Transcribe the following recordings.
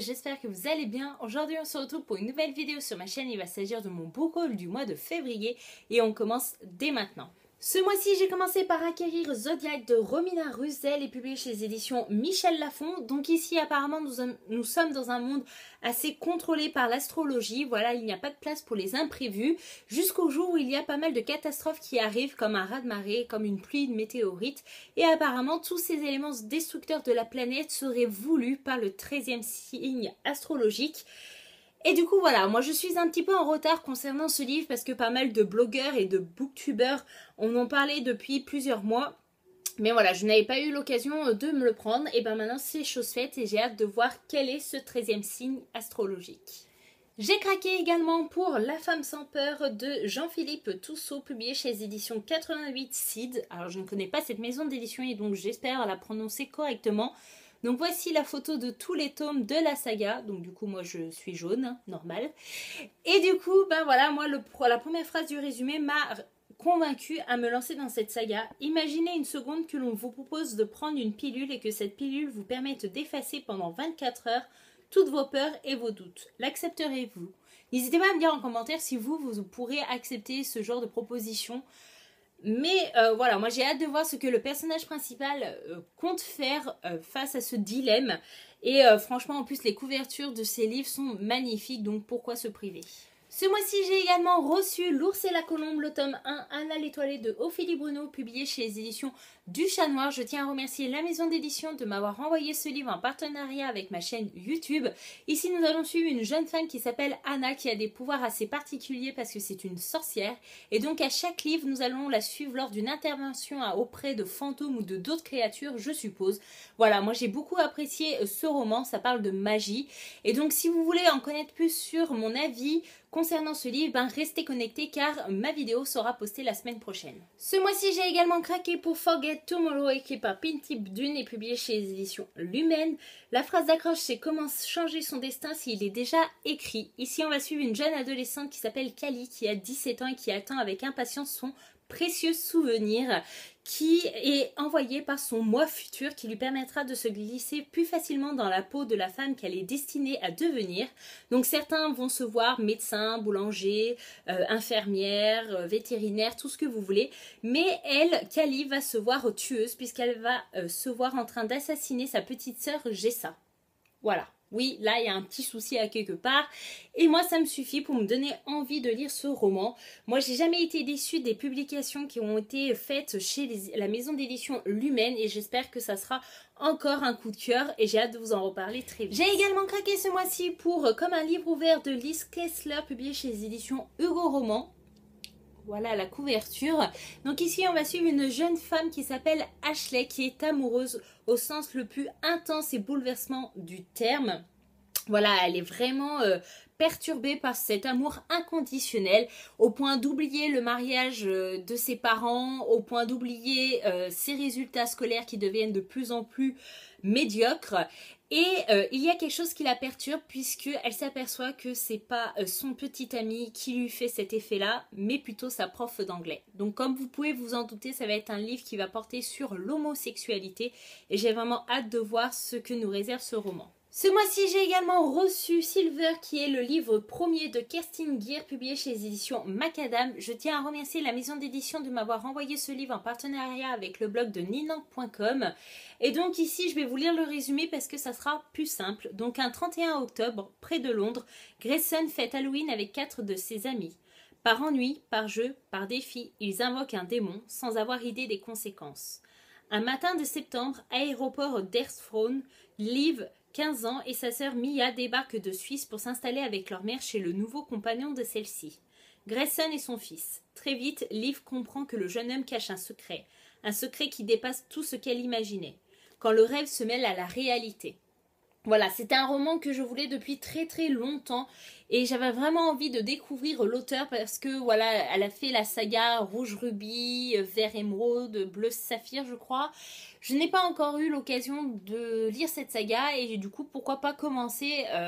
j'espère que vous allez bien. Aujourd'hui on se retrouve pour une nouvelle vidéo sur ma chaîne. Il va s'agir de mon book haul du mois de février et on commence dès maintenant. Ce mois-ci, j'ai commencé par acquérir Zodiac de Romina Russell et publié chez les éditions Michel Lafon. Donc ici, apparemment, nous sommes dans un monde assez contrôlé par l'astrologie. Voilà, il n'y a pas de place pour les imprévus. Jusqu'au jour où il y a pas mal de catastrophes qui arrivent, comme un raz-de-marée, comme une pluie de météorites. Et apparemment, tous ces éléments destructeurs de la planète seraient voulus par le 13e signe astrologique. Et du coup voilà, moi je suis un petit peu en retard concernant ce livre parce que pas mal de blogueurs et de booktubeurs en ont parlé depuis plusieurs mois. Mais voilà, je n'avais pas eu l'occasion de me le prendre. Et ben maintenant c'est chose faite et j'ai hâte de voir quel est ce 13e signe astrologique. J'ai craqué également pour La femme sans peur de Jean-Philippe Toussault, publié chez les éditions 88 Seed. Alors je ne connais pas cette maison d'édition et donc j'espère la prononcer correctement. Donc voici la photo de tous les tomes de la saga. Donc du coup moi je suis jaune, hein, normal. Et du coup ben voilà, moi la première phrase du résumé m'a convaincue à me lancer dans cette saga. Imaginez une seconde que l'on vous propose de prendre une pilule et que cette pilule vous permette d'effacer pendant 24 heures toutes vos peurs et vos doutes. L'accepterez-vous? N'hésitez pas à me dire en commentaire si vous pourrez accepter ce genre de proposition. Mais voilà, moi j'ai hâte de voir ce que le personnage principal compte faire face à ce dilemme. Et franchement, en plus, les couvertures de ces livres sont magnifiques, donc pourquoi se priver? Ce mois-ci, j'ai également reçu L'ours et la colombe, le tome 1, Anna l'étoilée de Ophélie Bruno, publié chez les éditions du Chat Noir. Je tiens à remercier la maison d'édition de m'avoir envoyé ce livre en partenariat avec ma chaîne YouTube. Ici, nous allons suivre une jeune femme qui s'appelle Anna, qui a des pouvoirs assez particuliers parce que c'est une sorcière. Et donc, à chaque livre, nous allons la suivre lors d'une intervention auprès de fantômes ou de d'autres créatures, je suppose. Voilà, moi j'ai beaucoup apprécié ce roman, ça parle de magie. Et donc, si vous voulez en connaître plus sur mon avis concernant ce livre, ben restez connectés car ma vidéo sera postée la semaine prochaine. Ce mois-ci, j'ai également craqué pour Forget Tomorrow, écrit par Pintip Dune et publié chez les éditions Lumen. La phrase d'accroche, c'est comment changer son destin s'il est déjà écrit. Ici, on va suivre une jeune adolescente qui s'appelle Kali, qui a 17 ans et qui attend avec impatience son précieux souvenir qui est envoyé par son moi futur qui lui permettra de se glisser plus facilement dans la peau de la femme qu'elle est destinée à devenir. Donc certains vont se voir médecins, boulangers, infirmières, vétérinaires, tout ce que vous voulez. Mais elle, Kali, va se voir tueuse puisqu'elle va se voir en train d'assassiner sa petite sœur Jessa. Voilà. Oui, là, il y a un petit souci à quelque part. Et moi, ça me suffit pour me donner envie de lire ce roman. Moi, j'ai jamais été déçue des publications qui ont été faites chez la maison d'édition Lumen. Et j'espère que ça sera encore un coup de cœur. Et j'ai hâte de vous en reparler très vite. J'ai également craqué ce mois-ci pour Comme un livre ouvert de Lise Kessler, publié chez les éditions Hugo Roman. Voilà la couverture. Donc ici, on va suivre une jeune femme qui s'appelle Ashley, qui est amoureuse au sens le plus intense et bouleversement du terme. Voilà, elle est vraiment perturbée par cet amour inconditionnel, au point d'oublier le mariage de ses parents, au point d'oublier ses résultats scolaires qui deviennent de plus en plus médiocres. Et il y a quelque chose qui la perturbe puisqu'elle s'aperçoit que c'est pas son petit ami qui lui fait cet effet-là, mais plutôt sa prof d'anglais. Donc comme vous pouvez vous en douter, ça va être un livre qui va porter sur l'homosexualité et j'ai vraiment hâte de voir ce que nous réserve ce roman. Ce mois-ci, j'ai également reçu Silver, qui est le livre premier de Kerstin Gier, publié chez les éditions Macadam. Je tiens à remercier la maison d'édition de m'avoir envoyé ce livre en partenariat avec le blog de ninang.com. Et donc ici, je vais vous lire le résumé parce que ça sera plus simple. Donc un 31 octobre, près de Londres, Grayson fête Halloween avec 4 de ses amis. Par ennui, par jeu, par défi, ils invoquent un démon sans avoir idée des conséquences. Un matin de septembre, aéroport d'Ersfron, Liv, 15 ans, et sa sœur Mia débarquent de Suisse pour s'installer avec leur mère chez le nouveau compagnon de celle-ci. Grayson et son fils. Très vite, Liv comprend que le jeune homme cache un secret qui dépasse tout ce qu'elle imaginait, quand le rêve se mêle à la réalité. Voilà, c'était un roman que je voulais depuis très très longtemps et j'avais vraiment envie de découvrir l'auteur parce que voilà, elle a fait la saga Rouge Rubis, Vert Émeraude, Bleu Saphir je crois. Je n'ai pas encore eu l'occasion de lire cette saga et du coup pourquoi pas commencer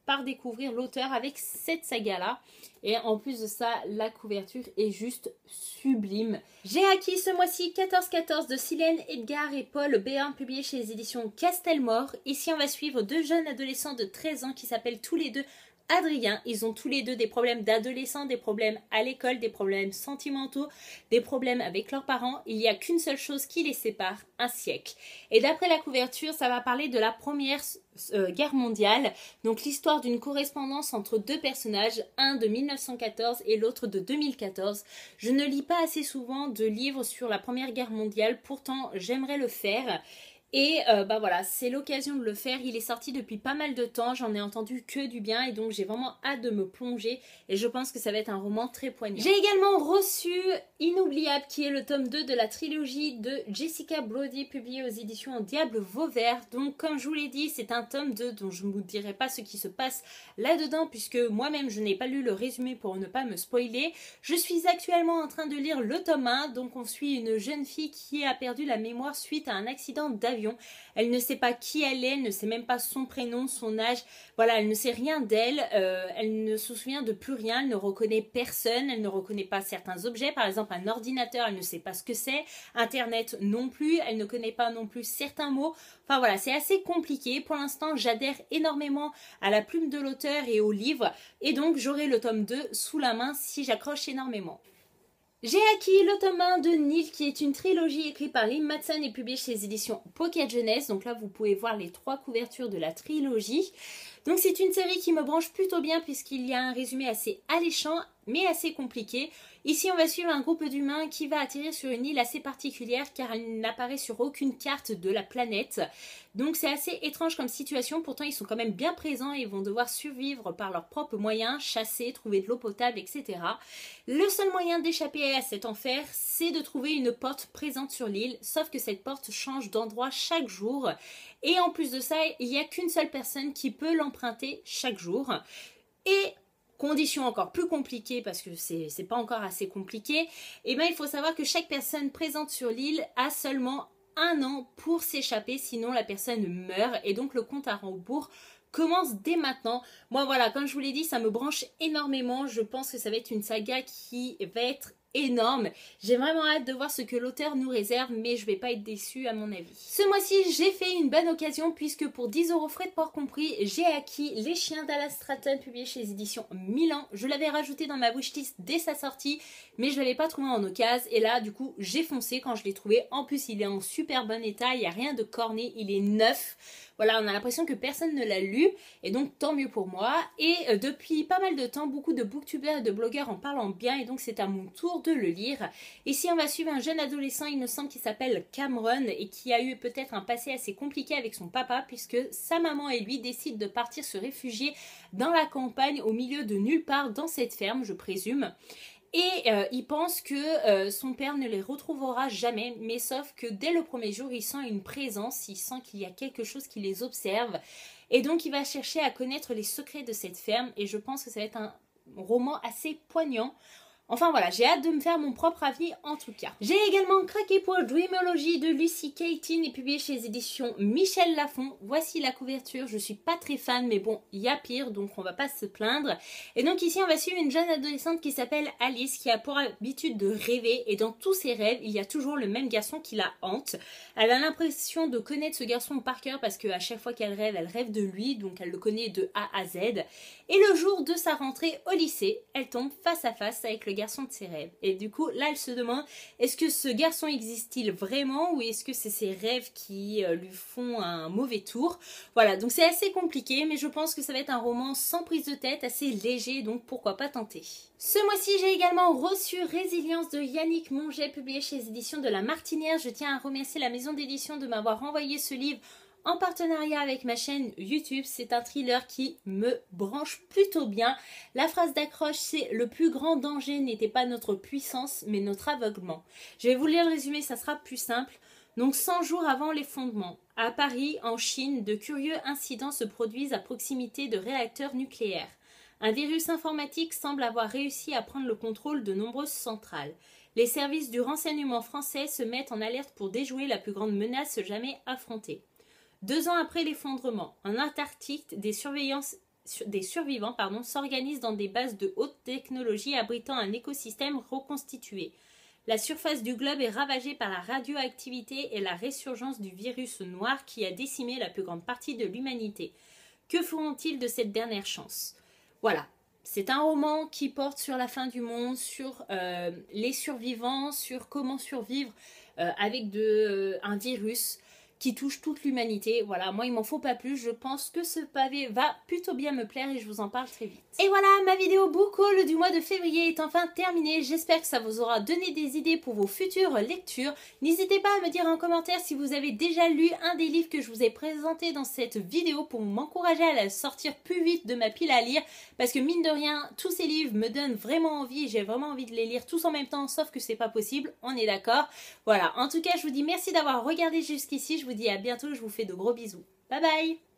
par découvrir l'auteur avec cette saga-là. Et en plus de ça, la couverture est juste sublime. J'ai acquis ce mois-ci 1414 de Silène, Edgar et Paul Béarn, publié chez les éditions Castelmore. Ici, on va suivre deux jeunes adolescents de 13 ans qui s'appellent tous les deux Adrien. Ils ont tous les deux des problèmes d'adolescents, des problèmes à l'école, des problèmes sentimentaux, des problèmes avec leurs parents. Il n'y a qu'une seule chose qui les sépare, un siècle. Et d'après la couverture, ça va parler de la première guerre mondiale. Donc l'histoire d'une correspondance entre deux personnages, un de 1914 et l'autre de 2014. Je ne lis pas assez souvent de livres sur la première guerre mondiale, pourtant j'aimerais le faire. Et bah voilà, c'est l'occasion de le faire. Il est sorti depuis pas mal de temps, j'en ai entendu que du bien et donc j'ai vraiment hâte de me plonger et je pense que ça va être un roman très poignant. J'ai également reçu Inoubliable qui est le tome 2 de la trilogie de Jessica Brody publiée aux éditions Diable Vauvert. Donc comme je vous l'ai dit, c'est un tome 2 dont je ne vous dirai pas ce qui se passe là-dedans puisque moi-même je n'ai pas lu le résumé pour ne pas me spoiler. Je suis actuellement en train de lire le tome 1, donc on suit une jeune fille qui a perdu la mémoire suite à un accident d'avion. Elle ne sait pas qui elle est, elle ne sait même pas son prénom, son âge, voilà, elle ne sait rien d'elle, elle ne se souvient de plus rien, elle ne reconnaît personne, elle ne reconnaît pas certains objets, par exemple un ordinateur, elle ne sait pas ce que c'est, Internet non plus, elle ne connaît pas non plus certains mots, enfin voilà, c'est assez compliqué. Pour l'instant, j'adhère énormément à la plume de l'auteur et au livre, et donc j'aurai le tome 2 sous la main si j'accroche énormément. J'ai acquis le tome 1 de Nil qui est une trilogie écrite par Lynn Matson et publiée chez les éditions Pocket Jeunesse. Donc là vous pouvez voir les 3 couvertures de la trilogie. Donc c'est une série qui me branche plutôt bien puisqu'il y a un résumé assez alléchant mais assez compliqué. Ici on va suivre un groupe d'humains qui va atterrir sur une île assez particulière car elle n'apparaît sur aucune carte de la planète. Donc c'est assez étrange comme situation, pourtant ils sont quand même bien présents et vont devoir survivre par leurs propres moyens, chasser, trouver de l'eau potable, etc. Le seul moyen d'échapper à cet enfer, c'est de trouver une porte présente sur l'île, sauf que cette porte change d'endroit chaque jour. Et en plus de ça, il n'y a qu'une seule personne qui peut l'emprunter chaque jour. Et condition encore plus compliquée, parce que c'est pas encore assez compliqué, et bien il faut savoir que chaque personne présente sur l'île a seulement 1 an pour s'échapper, sinon la personne meurt, et donc le compte à rebours commence dès maintenant. Moi voilà, comme je vous l'ai dit, ça me branche énormément, je pense que ça va être une saga qui va être énorme. J'ai vraiment hâte de voir ce que l'auteur nous réserve, mais je vais pas être déçue à mon avis. Ce mois-ci, j'ai fait une bonne occasion puisque pour 10 € frais de port compris, j'ai acquis Les Chiens d'Alas Stratton publié chez les éditions Milan. Je l'avais rajouté dans ma wishlist dès sa sortie, mais je l'avais pas trouvé en occasion et là du coup j'ai foncé quand je l'ai trouvé. En plus il est en super bon état, il n'y a rien de corné, il est neuf. Voilà, on a l'impression que personne ne l'a lu et donc tant mieux pour moi. Et depuis pas mal de temps, beaucoup de booktubers et de blogueurs en parlent bien et donc c'est à mon tour de le lire. Ici on va suivre un jeune adolescent, il me semble, qui s'appelle Cameron et qui a eu peut-être un passé assez compliqué avec son papa puisque sa maman et lui décident de partir se réfugier dans la campagne au milieu de nulle part dans cette ferme, je présume. Et il pense que son père ne les retrouvera jamais, mais sauf que dès le premier jour, il sent une présence, il sent qu'il y a quelque chose qui les observe. Et donc il va chercher à connaître les secrets de cette ferme et je pense que ça va être un roman assez poignant. Enfin voilà, j'ai hâte de me faire mon propre avis en tout cas. J'ai également craqué pour Dreamology de Lucy Caton et publié chez les éditions Michel Lafon. Voici la couverture, je suis pas très fan mais bon, il y a pire donc on va pas se plaindre. Et donc ici on va suivre une jeune adolescente qui s'appelle Alice qui a pour habitude de rêver et dans tous ses rêves il y a toujours le même garçon qui la hante. Elle a l'impression de connaître ce garçon par cœur parce qu'à chaque fois qu'elle rêve de lui, donc elle le connaît de A à Z. Et le jour de sa rentrée au lycée, elle tombe face à face avec le garçon de ses rêves. Et du coup, là, elle se demande, est-ce que ce garçon existe-t-il vraiment ou est-ce que c'est ses rêves qui lui font un mauvais tour? Voilà, donc c'est assez compliqué, mais je pense que ça va être un roman sans prise de tête, assez léger, donc pourquoi pas tenter. Ce mois-ci, j'ai également reçu Résilience de Yannick Monget, publié chez les éditions de La Martinière. Je tiens à remercier la maison d'édition de m'avoir envoyé ce livre en partenariat avec ma chaîne YouTube. C'est un thriller qui me branche plutôt bien. La phrase d'accroche, c'est: le plus grand danger n'était pas notre puissance, mais notre aveuglement. Je vais vous lire le résumé, ça sera plus simple. Donc 100 jours avant l'effondrement, à Paris, en Chine, de curieux incidents se produisent à proximité de réacteurs nucléaires. Un virus informatique semble avoir réussi à prendre le contrôle de nombreuses centrales. Les services du renseignement français se mettent en alerte pour déjouer la plus grande menace jamais affrontée. 2 ans après l'effondrement, en Antarctique, des des survivants s'organisent dans des bases de haute technologie abritant un écosystème reconstitué. La surface du globe est ravagée par la radioactivité et la résurgence du virus noir qui a décimé la plus grande partie de l'humanité. Que feront-ils de cette dernière chance? Voilà, c'est un roman qui porte sur la fin du monde, sur les survivants, sur comment survivre avec un virus qui touche toute l'humanité. Voilà, moi il m'en faut pas plus, je pense que ce pavé va plutôt bien me plaire et je vous en parle très vite. Et voilà, ma vidéo book haul du mois de février est enfin terminée. J'espère que ça vous aura donné des idées pour vos futures lectures. N'hésitez pas à me dire en commentaire si vous avez déjà lu un des livres que je vous ai présenté dans cette vidéo pour m'encourager à la sortir plus vite de ma pile à lire. Parce que mine de rien, tous ces livres me donnent vraiment envie. J'ai vraiment envie de les lire tous en même temps, sauf que c'est pas possible, on est d'accord. Voilà, en tout cas, je vous dis merci d'avoir regardé jusqu'ici. Je vous dis à bientôt, je vous fais de gros bisous. Bye bye!